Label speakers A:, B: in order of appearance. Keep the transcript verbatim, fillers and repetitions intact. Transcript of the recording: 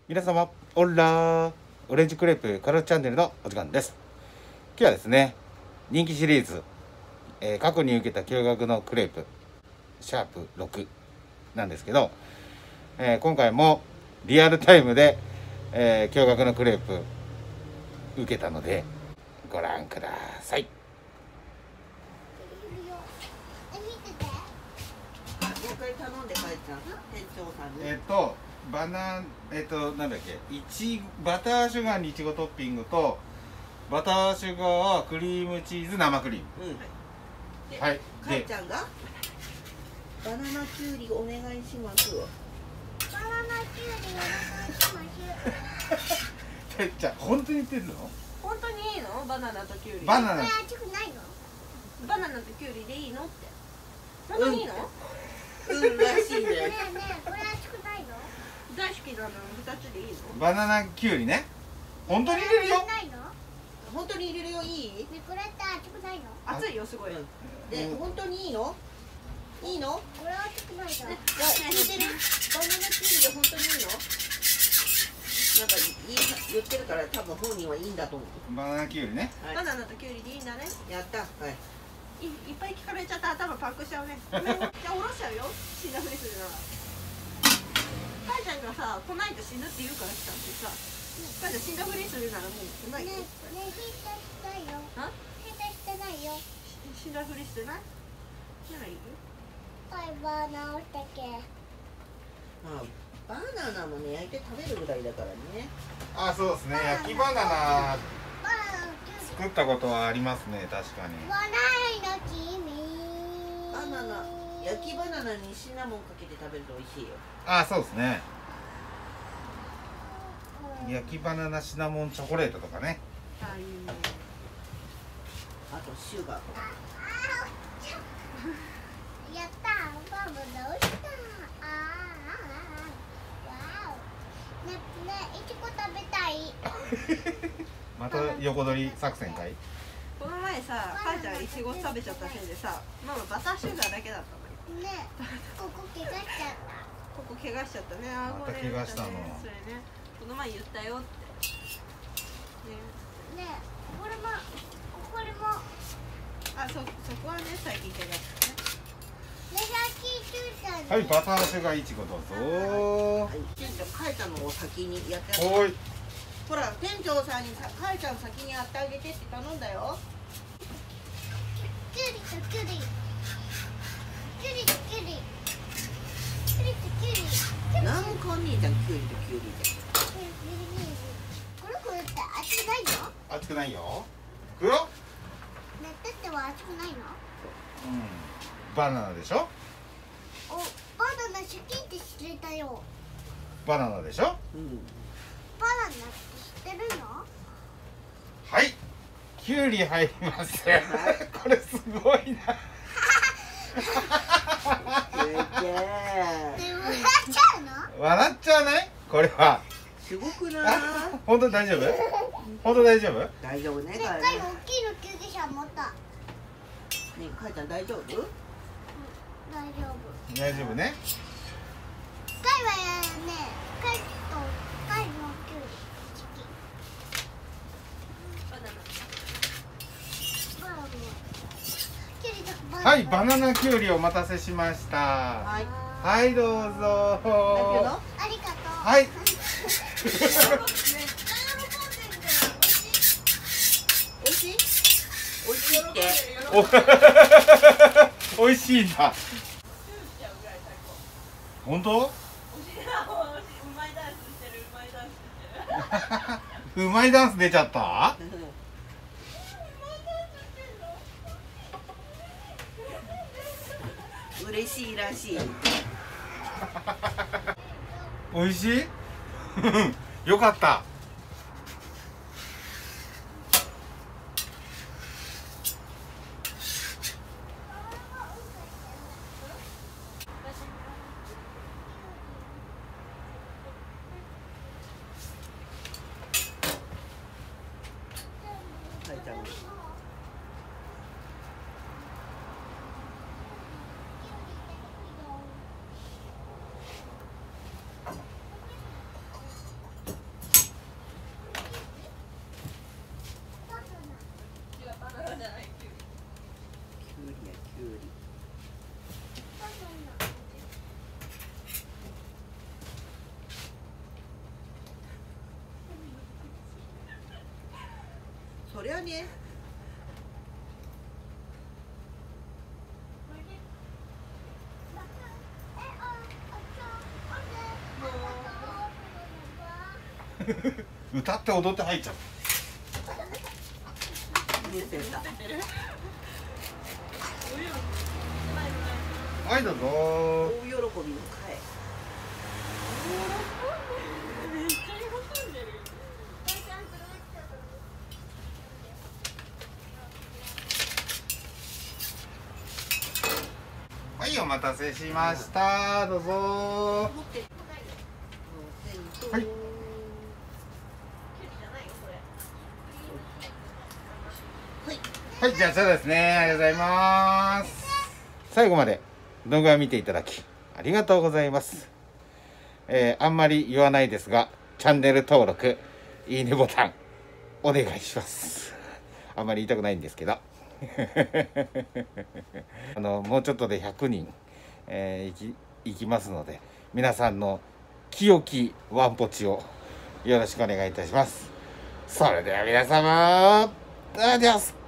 A: 皆様オラーオレンジクレープカラーチャンネルのお時間です。今日はですね、人気シリーズ、えー、過去に受けた驚愕のクレープシャープろくなんですけど、えー、今回もリアルタイムで、えー、驚愕のクレープ受けたのでご覧ください。
B: もう一回頼んで帰っちゃう店長さんに。
A: えっとバナえっとなんだっけ、いちバターシュガーにいちごトッピングとバターシュガークリームチーズ生クリーム。
B: うん。
A: はい。
B: かいちゃんがバナナキュウリお願いします。
C: バナナキュウリお願いします。
A: てっちゃん本当に言ってるの？
D: 本当にいいの？バナナとキュウリ。
A: バナナ
C: これ熱くないの？
D: バナナとキュウリでいいのって。本当にいいの？
B: うんらしい
C: ねえ
B: ね。
C: ねえ、これ熱くないの？
D: 大好きなの二つでいいの？
A: バナナキュウリね。本当に入れるよ。
C: ないの？ね
B: 本当に入れるよ、いい？
C: え、これって熱くないの？
D: 熱いよすごい。
B: うん。で、本当にいいの？いいの？
C: これ熱くないの？
B: いや、聞いてる？バナナキュウリで本当にいいの？なんか言い言ってるから多分本人はいいんだと思う。
A: バナナキュウリね。
B: はい。
D: バナナとキュウリでいいんだね。
B: やった。はい。
D: い, いっぱい聞かれちゃった頭パンクしちゃうね。ごめんじゃあおろしちゃうよ。死んだふりするなら。かいちゃんがさ来ないと死ぬって言うから来たってさ。かいちゃん死んだふりするならもう来ないよ。
C: ねえ、ねえ、火出してないよ。
D: あ？
C: 火出してないよ。
D: 死んだふりしてない？ならいいよ。
C: はい、バナナしたっけ？
B: まあバナナもね焼いて食べるぐらいだからね。
A: あ、そうですね。焼きバナナ
C: バナナキュウリ。
A: 作ったことはありますね。確かに。
C: バナナの君。
B: バナナ焼きバナナにシナモンかけて食べると美味しいよ。
A: あ、そうですね。
C: うん。
A: 焼きバナナシナモンチョコレートとかね。
D: あ、いいね。
B: あとシュガー。
C: やったー、バブどうした？あーあーあー、わお。ねねえ、いちご食べたい。
A: また横取り作戦かい？
D: この前さ、かいちゃんいちご食べちゃったせいでさ、ママバターシュガーだけだったのに。
C: ねえ、ここ怪我しちゃった。
D: ここ怪我しちゃったね。あー、
A: また
D: これ
A: 怪我したの
D: それね。この前言ったよって。ね。
C: ねえ、これも、これも。
D: あ、そ、そこはね、最近怪我したね。
C: ね、さっき言ってたの。
A: はい、バターシュガーいちごどうぞ。
B: はい。店長かいたのを先にやってあげて。
A: おい。
B: ほら店長さんにさかいちゃん先にやってあげてって頼んだよ。
C: キュウリとキュウリ。キュウリとキュウリ。キュウリとキュウリ。
B: なんかんにいじゃんキュウリとキュウリで。
C: これこれって熱くないの？
A: 熱くないよ。いくよ。
C: ね、だっては熱くないの？
A: うん。バナナでしょ。
C: お、バナナシャキンって知れたよ。
A: バナナでしょ。
B: うん。
C: バナナって知ってるの？
A: はい。キュウリ入ります。これすごいな。
B: すげえ。
C: で、笑っちゃうの？
A: 笑っちゃわない？これは。
B: すごくない？
A: 本当に大丈夫？本当大丈夫？
B: 大丈夫ね。
C: でっかい
B: かい
C: 大きいの救急車持った。
B: ねかいちゃん大丈夫？
C: 大丈夫。
A: 大丈夫ね。
C: カイはね、カイとカイのキュウリ好き。
D: バナナ。
C: バナナ。キュウリとバナナ。
A: はい、バナナキュウリお待たせしました。
B: はい。
A: はい、どうぞ。
B: だけど
C: ありがとう。
A: はい。
C: 喜んでるから美味しい？
B: 美味しい？美味しいって。
A: お、美味しいんだ。本当？
D: うまいダンスしてる、うまいダンスしてる。
A: うまいダンス出ちゃった？
B: 嬉しいらしい。
A: 美味しい？よかった。
B: かいちゃん。 それはね。
A: 歌って踊って入っちゃう。
B: 出てた。
A: はいどうぞ。
B: 大喜びの会。
D: めっちゃ喜んでる。
A: はい、お待たせしました。どうぞ。
B: 持ってる。
A: はい。はい、じゃあそうですね。ありがとうございます。最後まで動画を見ていただきありがとうございます。えー、あんまり言わないですが、チャンネル登録、いいねボタンお願いします。あんまり言いたくないんですけど。あのもうちょっとでひゃくにん、えー、いき、いきますので、皆さんの清きワンポチをよろしくお願いいたします。それでは皆様、アディオス。